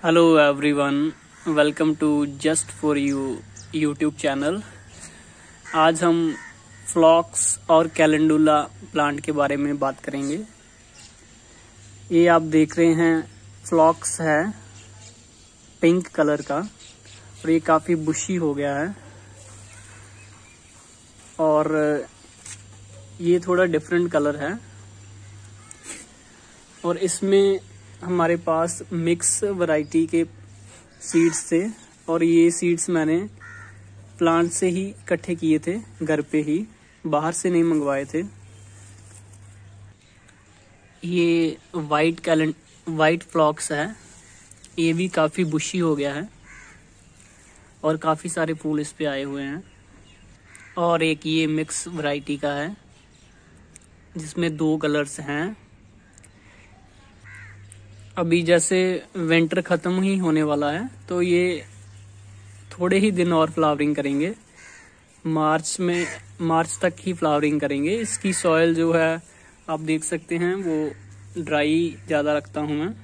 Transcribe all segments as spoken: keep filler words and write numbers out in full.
Hello everyone, welcome to just for you YouTube channel. आज हम फ्लॉक्स और कैलेंडुला प्लांट के बारे में बात करेंगे। ये आप देख रहे हैं, फ्लॉक्स है पिंक कलर का और ये काफ़ी बुशी हो गया है और ये थोड़ा डिफरेंट कलर है और इसमें हमारे पास मिक्स वैरायटी के सीड्स थे और ये सीड्स मैंने प्लांट से ही इकट्ठे किए थे, घर पे ही, बाहर से नहीं मंगवाए थे। ये वाइट कैलेंड वाइट फ्लॉक्स है, ये भी काफ़ी बुशी हो गया है और काफ़ी सारे फूल इस पे आए हुए हैं। और एक ये मिक्स वैरायटी का है जिसमें दो कलर्स हैं। अभी जैसे विंटर ख़त्म ही होने वाला है तो ये थोड़े ही दिन और फ्लावरिंग करेंगे, मार्च में मार्च तक ही फ्लावरिंग करेंगे। इसकी सॉइल जो है आप देख सकते हैं वो ड्राई ज़्यादा रखता हूँ मैं,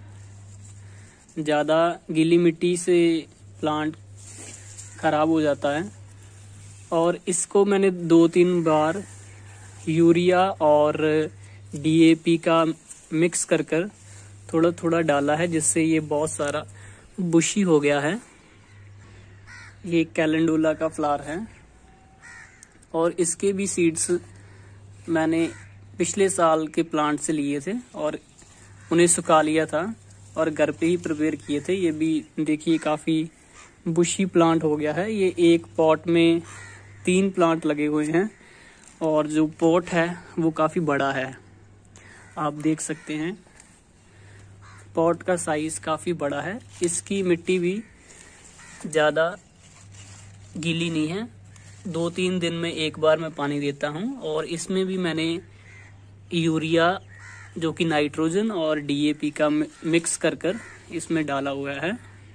ज़्यादा गीली मिट्टी से प्लांट ख़राब हो जाता है। और इसको मैंने दो तीन बार यूरिया और डीएपी का मिक्स कर कर थोड़ा थोड़ा डाला है, जिससे ये बहुत सारा बुशी हो गया है। ये कैलेंडुला का फ्लावर है और इसके भी सीड्स मैंने पिछले साल के प्लांट से लिए थे और उन्हें सुखा लिया था और घर पे ही प्रिपेयर किए थे। ये भी देखिए काफ़ी बुशी प्लांट हो गया है। ये एक पॉट में तीन प्लांट लगे हुए हैं और जो पॉट है वो काफ़ी बड़ा है, आप देख सकते हैं। पॉट का साइज काफ़ी बड़ा है। इसकी मिट्टी भी ज़्यादा गीली नहीं है, दो तीन दिन में एक बार मैं पानी देता हूँ। और इसमें भी मैंने यूरिया जो कि नाइट्रोजन और डीएपी का मिक्स कर कर इसमें डाला हुआ है।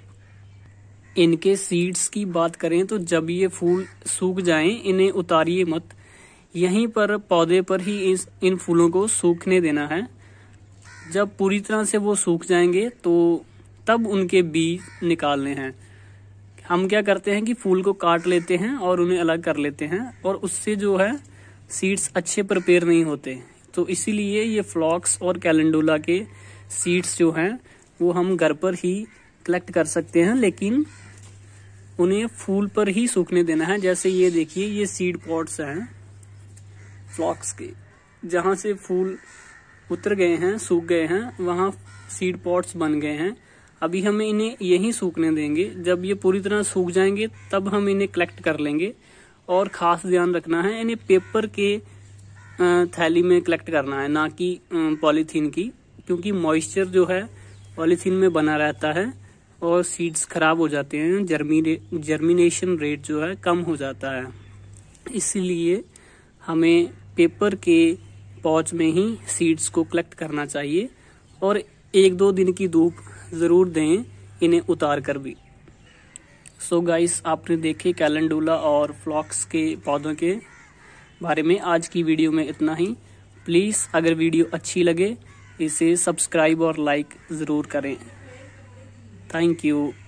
इनके सीड्स की बात करें तो जब ये फूल सूख जाएं, इन्हें उतारिए मत, यहीं पर पौधे पर ही इस इन फूलों को सूखने देना है। जब पूरी तरह से वो सूख जाएंगे तो तब उनके बीज निकालने हैं। हम क्या करते हैं कि फूल को काट लेते हैं और उन्हें अलग कर लेते हैं और उससे जो है सीड्स अच्छे प्रिपेयर नहीं होते। तो इसीलिए ये फ्लॉक्स और कैलेंडुला के सीड्स जो हैं वो हम घर पर ही कलेक्ट कर सकते हैं, लेकिन उन्हें फूल पर ही सूखने देना है। जैसे ये देखिए, ये सीड पॉट्स हैं फ्लॉक्स के, जहाँ से फूल उतर गए हैं, सूख गए हैं, वहाँ सीड पॉट्स बन गए हैं। अभी हमें इन्हें यहीं सूखने देंगे। जब ये पूरी तरह सूख जाएंगे तब हम इन्हें कलेक्ट कर लेंगे। और ख़ास ध्यान रखना है, इन्हें पेपर के थैली में कलेक्ट करना है, ना कि पॉलीथीन की, क्योंकि मॉइस्चर जो है पॉलीथीन में बना रहता है और सीड्स खराब हो जाते हैं, जर्मिने जर्मिनेशन रेट जो है कम हो जाता है। इसलिए हमें पेपर के पॉच में ही सीड्स को कलेक्ट करना चाहिए और एक दो दिन की धूप ज़रूर दें इन्हें उतार कर भी। सो गाइस, आपने देखे कैलेंडुला और फ्लॉक्स के पौधों के बारे में। आज की वीडियो में इतना ही। प्लीज़ अगर वीडियो अच्छी लगे इसे सब्सक्राइब और लाइक ज़रूर करें। Thank you.